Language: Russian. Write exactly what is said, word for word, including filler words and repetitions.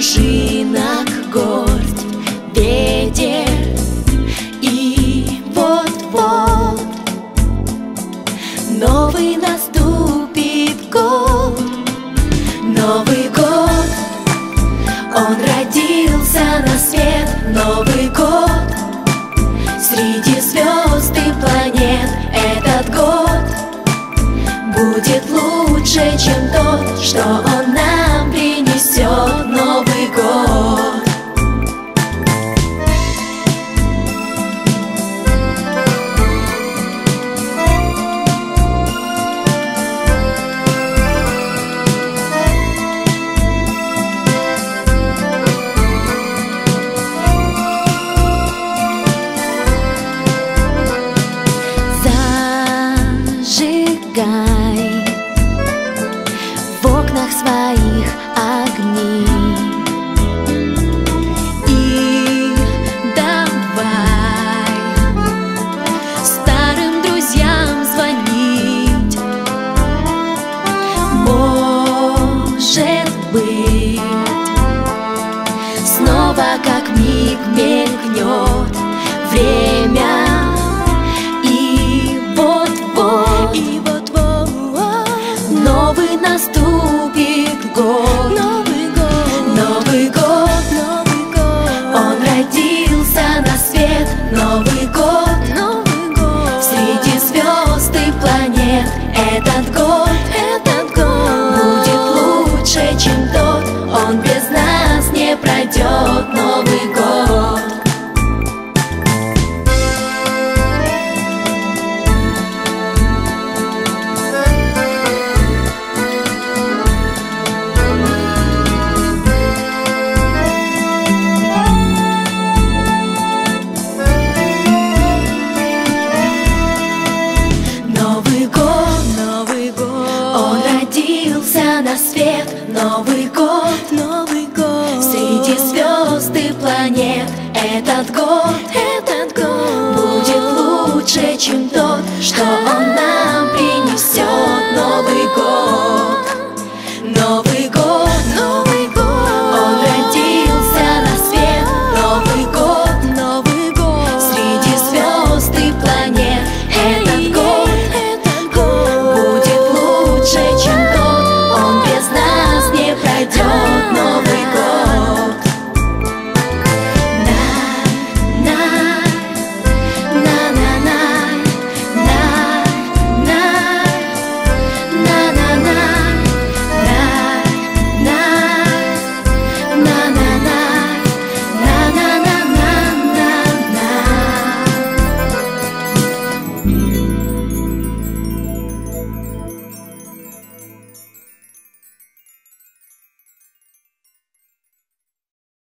снежинок горсть, ветер, и вот-вот новый наступит год. Новый год, он родился на свет. Новый год, среди звезд и планет. Этот год будет лучше, чем тот, что он нам принесет. Новый год. Зажигай в окнах своих огни и давай старым друзьям звонить. Может быть, снова как миг мелькнет время. И вот-вот новый наступит год. Новый год, Новый год, Новый год. Он родился на свет. Новый год, Новый год. Среди звезд и планет. Этот год, этот год будет лучше, чем тот. Он без нас не пройдет. Новый год. Новый год, он родился на свет. Новый год.